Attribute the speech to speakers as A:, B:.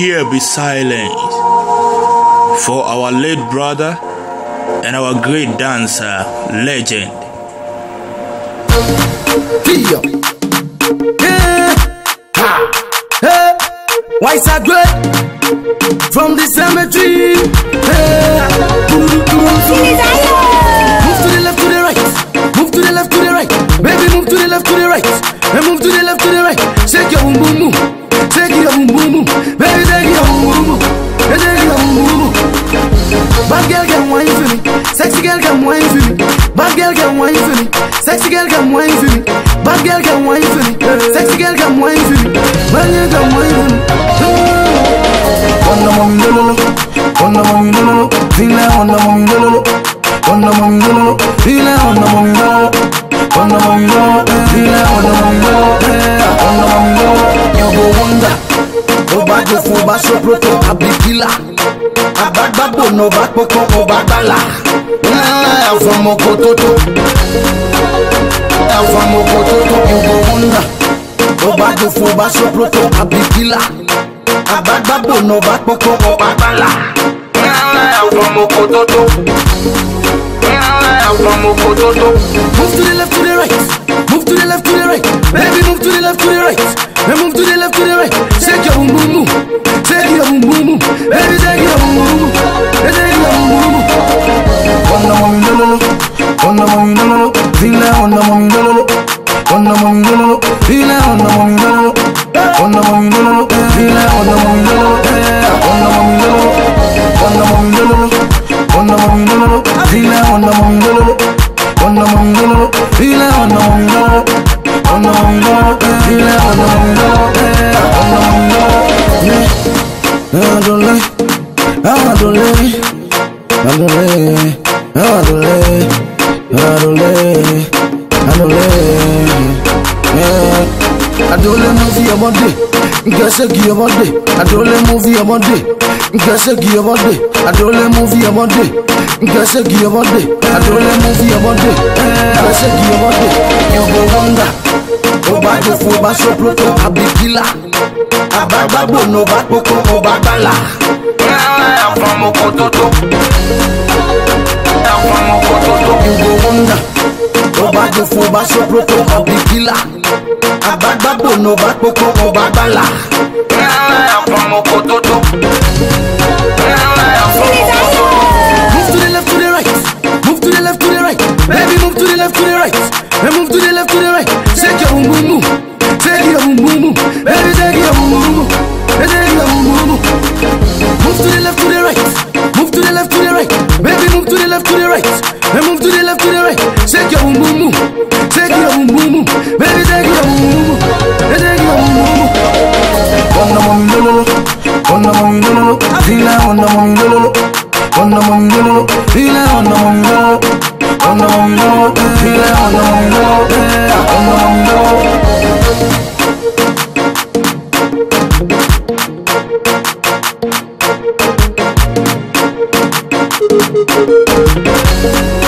A: here be silent for our late brother and our great dancer legend.
B: Why is that great? From the cemetery. Move to the left, to the right. Move to the left, to the right. Baby, move to the left, to the right. And move to the left, to the right. Shake your boom, boom, boom. Shake your boom, boom, boom. Baby, shake your boom, boom, boom. Shake your boom, boom, boom. Bad girl can wine for me. Sexy girl can wine for me. Bad girl can wine for me. Sexy girl can wine for me. Bad girl can wine for me. Sexy girl can wine for me. Bad girl can wine for me. Wonder mommy no no no. Wonder mommy no no no. Feel like wonder mommy no no no. Wonder mommy no no no. Feel like wonder mommy no no no. Wonder mommy no no no. Feel like wonder mommy no no no. Wonder mommy no no no. You go wonder. Oba go for ba so proto abikila. Abagbo no ba poko obagbala. I'm from Okototo. I'm from Okototo. You go wonder. Oba go for ba so proto abikila. Abagbo no ba poko obagbala. I'm from Okototo. I'm from Okototo. Move to the left, to the right. Move to the left, to the right. Baby, move to the left, to the right. And move to the left, to the right. Shake your boom, boom, boom. Shake your boom, boom, boom. Baby, shake your boom, boom, boom. Shake your boom, boom, boom. Wonder mommy no no no. Wonder mommy no no no. Feel like wonder mommy no no no. Wonder mommy no no no. Feel like wonder mommy no no no. Wonder mommy no no no. Feel like wonder mommy no no no. Wonder mommy no no no. Wonder mommy no no no. Wonder mommy no no no. Feel like wonder mommy no no no. Wonder mommy no no no. Feel like wonder mommy no no no. Wonder mommy no no no. Feel like wonder mommy no no no. Wonder mommy no no no. I don't lie. I don't lie. I don't lie. I don't lie. I don't lie. I don't lie. I don't let movie your body. Guess I give your body. I don't let movie your body. Guess I give your body. I don't let movie your body. Guess I give your body. I don't let movie your body. Guess I give your body. You go wonder. Oba go for ba so proto abikila. Abagbo no ba poko obagbala. I'm from Okototo. I'm from Okototo. You go wonder. Oba go for ba so proto abikila. Abagbo no ba poko obagbala. I'm from Okototo. Move to the left, to the right. Move to the left, to the right. Baby, move to the left, to the right. And move to the left, to the right. Shake your boom, boom, boom. Shake your boom, boom, boom. Baby, shake your boom, boom, boom. Shake your boom, boom, boom. Move to the left, to the right. Move to the left, to the right. Baby, move to the left, to the right. And move to the left, to the right. Shake your boom, boom, boom. Shake your boom, boom, boom. Baby, shake your boom, boom, boom. Shake your boom, boom, boom. Wonder mommy no no no. Wonder mommy no no no. Feel like wonder mommy no no no. Wonder mommy no no no. Feel like wonder mommy no no no. Wonder mommy no no no. Feel like wonder mommy no no no. Wonder mommy no no no.